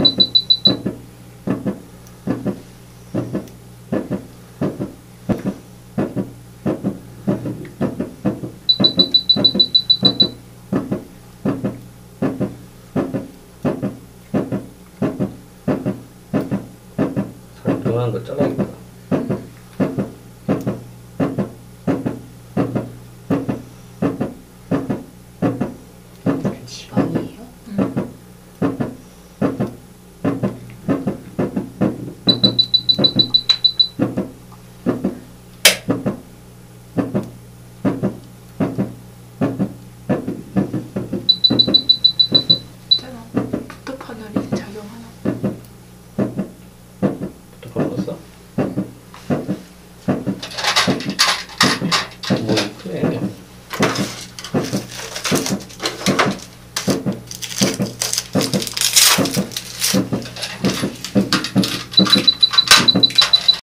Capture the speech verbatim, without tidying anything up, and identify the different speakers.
Speaker 1: 살짝한 거 잘라야겠다.
Speaker 2: 지방이에요? 응. 있잖아. 포토파널이 작용하나?
Speaker 1: 포토판 넣었어? 뭐 크네.